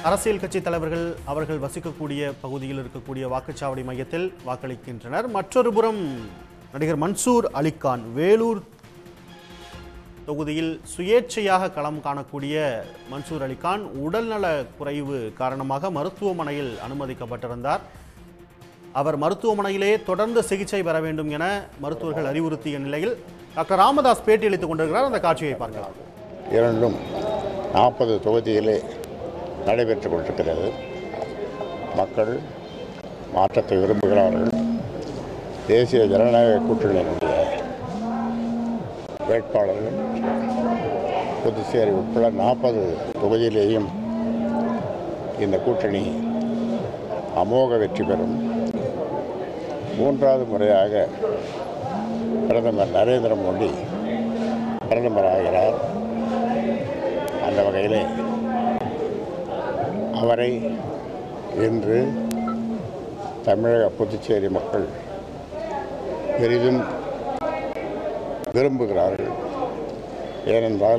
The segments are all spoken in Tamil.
அரசியல் கட்சி தலைவர்கள் அவர்கள் வசிக்கக்கூடிய பகுதியில் இருக்கக்கூடிய வாக்குச்சாவடி மையத்தில் வாக்களிக்கின்றனர். மற்றொரு புறம் நடிகர் மன்சூர் அலிகான் வேலூர் தொகுதியில் சுயேட்சையாக களம் காணக்கூடிய மன்சூர் அலிகான் உடல்நல குறைவு காரணமாக மருத்துவமனையில் அனுமதிக்கப்பட்டிருந்தார். அவர் மருத்துவமனையிலே தொடர்ந்து சிகிச்சை பெற வேண்டும் என மருத்துவர்கள் அறிவுறுத்திய நிலையில் டாக்டர் ராமதாஸ் பேட்டியளித்துக் கொண்டிருக்கிறார். அந்த காட்சியை பார்க்கலாம். இரண்டும் 40 தொகுதியிலே நடைபெற்றுக் கொண்டிருக்கிறது. மக்கள் மாற்றத்தை விரும்புகிறார்கள். தேசிய ஜனநாயக கூட்டணியினுடைய வேட்பாளர்கள் புதுச்சேரி உட்பட 40 தொகுதியிலேயும் இந்த கூட்டணி அமோக வெற்றி பெறும். 3வது முறையாக பிரதமர் நரேந்திர மோடி பிரதமராகிறார். அந்த வகையிலே அவரை இன்று தமிழக புதுச்சேரி மக்கள் பெரிதும் விரும்புகிறார்கள். ஏனென்றால்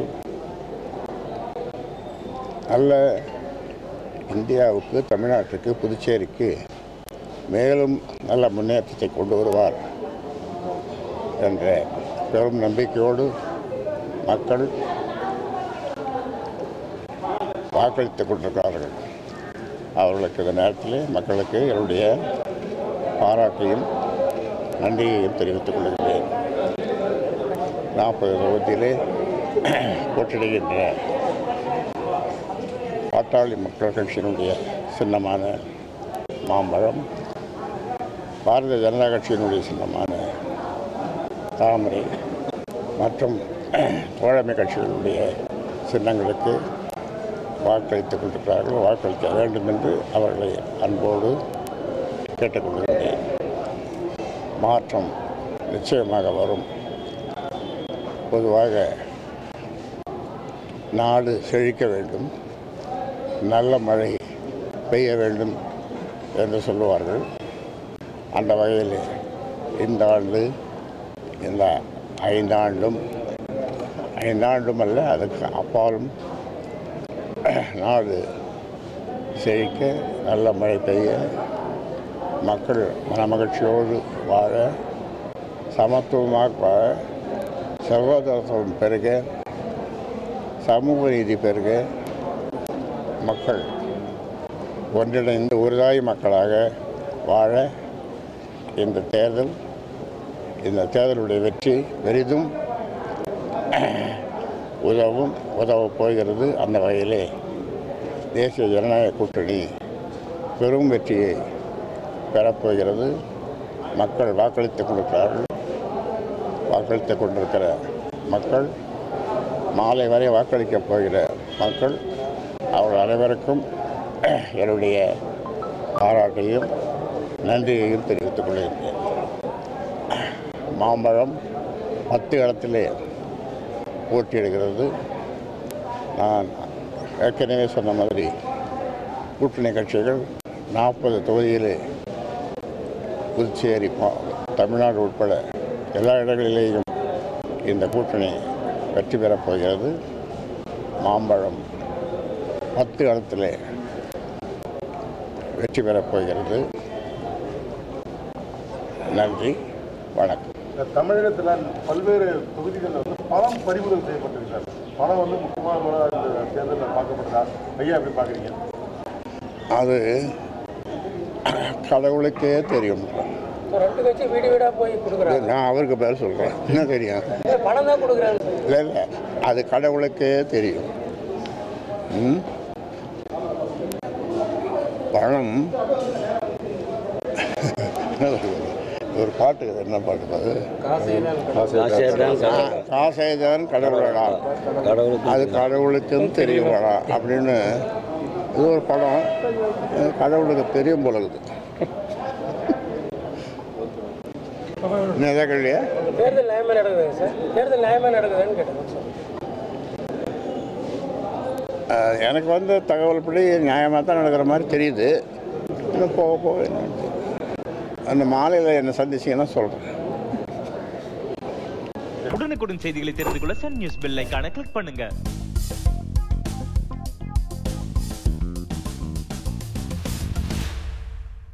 நல்ல இந்தியாவுக்கு, தமிழ்நாட்டுக்கு, புதுச்சேரிக்கு மேலும் நல்ல முன்னேற்றத்தை கொண்டு வருவார் என்ற பெரும் நம்பிக்கையோடு மக்கள் வாக்களித்துக் கொண்டிருக்கிறார்கள். அவர்களுக்கு இந்த நேரத்தில் மக்களுக்கு என்னுடைய பாராட்டையும் நன்றியையும் தெரிவித்துக் கொள்கிறேன். 40 தொகுதியிலே போட்டியிடுகின்ற பாட்டாளி மக்கள் கட்சியினுடைய சின்னமான மாம்பழம், பாரதிய ஜனதா கட்சியினுடைய சின்னமான தாமரை மற்றும் தோழமை கட்சிகளுடைய சின்னங்களுக்கு வாக்களித்துக் கொண்டிருக்கிறார்கள். வாக்களிக்க வேண்டும் என்று அவர்களை அன்போடு கேட்டுக்கொள்கிறேன். மாற்றம் நிச்சயமாக வரும். பொதுவாக நாடு செழிக்க வேண்டும், நல்ல மழை பெய்ய வேண்டும் என்று சொல்லுவார்கள். அந்த வகையில் இந்த ஆண்டு, இந்த 5 ஆண்டும் அல்ல, அதுக்கு அப்பாலும் நாடு செழிக்க, நல்ல மழை பெய்ய, மக்கள் மனமகிழ்ச்சியோடு வாழ, சமத்துவமாக வாழ, சகோதரத்துவம் பெருக, சமூக நீதி பெருக, மக்கள் ஒன்றிணைந்து ஒருதாய் மக்களாக வாழ இந்த தேர்தலுடைய வெற்றி பெரிதும் உதவப் போகிறது. அந்த வகையிலே தேசிய ஜனநாயக கூட்டணி பெரும் வெற்றியை பெறப்போகிறது. மக்கள் வாக்களித்துக் கொண்டிருக்கிறார்கள். வாக்களித்துக் கொண்டிருக்கிற மக்கள், மாலை வரை வாக்களிக்கப் போகிற மக்கள், அவர்கள் அனைவருக்கும் என்னுடைய பாராட்டையும் நன்றியையும் தெரிவித்துக் கொள்கிறேன். மாம்பழம் 10 இடத்திலே போட்டியிடுகிறது. நான் ஏற்கனவே சொன்ன மாதிரி கூட்டணி கட்சிகள் 40 தொகுதியிலே புதுச்சேரி, தமிழ்நாடு உட்பட எல்லா இடங்களிலேயும் இந்த கூட்டணி வெற்றி பெறப் போகிறது. மாம்பழம் 10 இடத்திலே வெற்றி பெறப் போகிறது. நன்றி, வணக்கம். தமிழகத்தில் பல்வேறு தொகுதிகளில் பணம் பறிமுதல் செய்யப்பட்டிருக்கிறார். பணம் முக்கியமான இந்த தேர்தலில் பார்க்கப்பட்டதா? ஐயா எப்படி பார்க்குறீங்க? அது கடவுளுக்கே தெரியும். நான் அவருக்கு பேர் சொல்கிறேன், என்ன தெரியும்? இல்லை இல்லை, அது கடவுளுக்கே தெரியும். பணம் ஒரு பாட்டு, என்ன பாட்டு அது? காசேதான் கடவுளடா, அது கடவுளுக்கும் தெரியுமாடா அப்படின்னு இது ஒரு படம். கடவுளுக்கு தெரியும் போல இருக்குது. என்னதான் கேள்வியா? எனக்கு வந்த தகவல் படி நியாயமாக தான் நடக்கிற மாதிரி தெரியுது. இன்னும் போக போக அந்த மாலையில் என்ன சந்திச்சிங்கன்னா சொல்கிறேன். உடனுக்குடன் செய்திகளை தெரிந்து கொள்ள சன் நியூஸ் பெல் ஐகானை கிளிக் பண்ணுங்க.